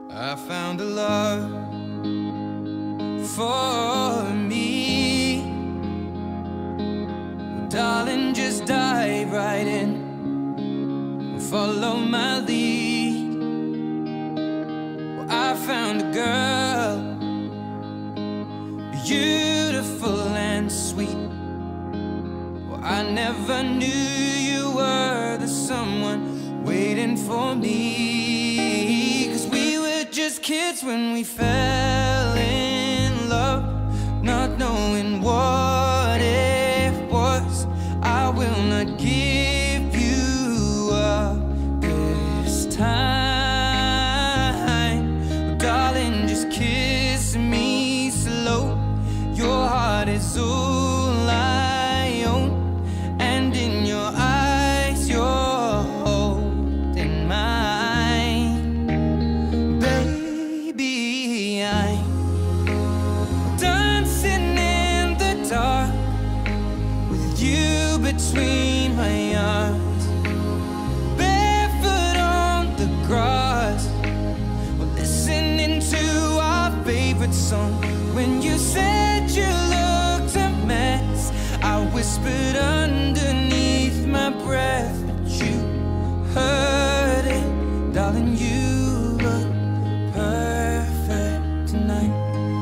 I found a love for me. Well, darling, just dive right in and follow my lead. Well, I found a girl, beautiful and sweet. Well, I never knew you were the someone waiting for me. Just kids when we fell in love, not knowing what it was. I will not give you up this time. Oh, darling, just kiss me slow. Your heart is all I own, and in your eyes you're holding mine. Between my arms, barefoot on the grass, we're listening to our favorite song. When you said you looked a mess, I whispered underneath my breath, but you heard it. Darling, you look perfect tonight.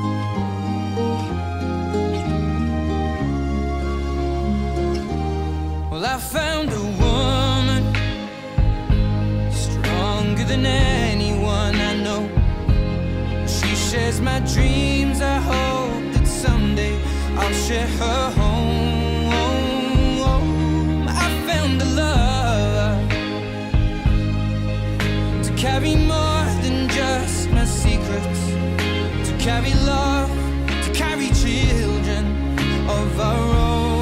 Well, I found a woman stronger than anyone I know. She shares my dreams. I hope that someday I'll share her home. I found a love to carry more than just my secrets, to carry love, to carry children of our own.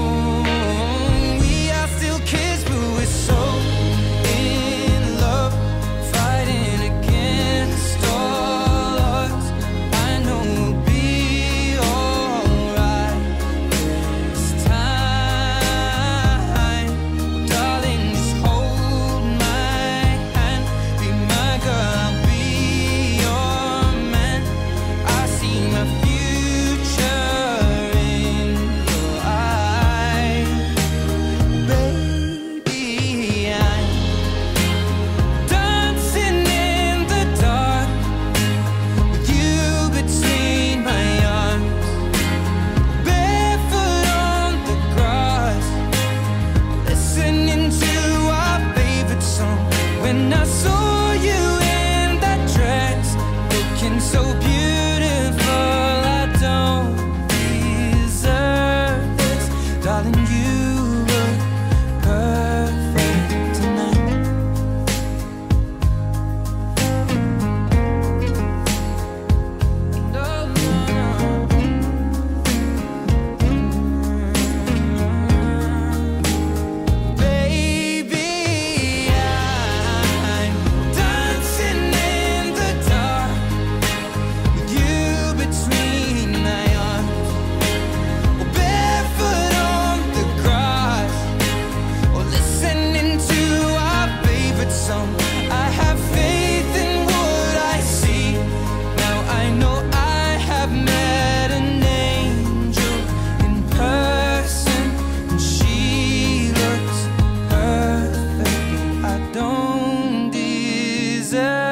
When I saw you in that dress, looking so beautiful, I don't deserve this. Darling, you look perfect tonight. No, no, no. Baby, I have faith in what I see. Now I know I have met an angel in person, and she looks perfect. I don't deserve